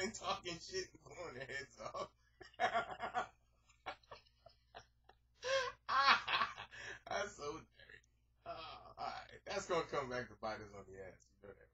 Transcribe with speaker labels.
Speaker 1: and talking shit and blowing their heads off. That's so dirty. Alright. That's gonna come back to bite us on the ass. You know that.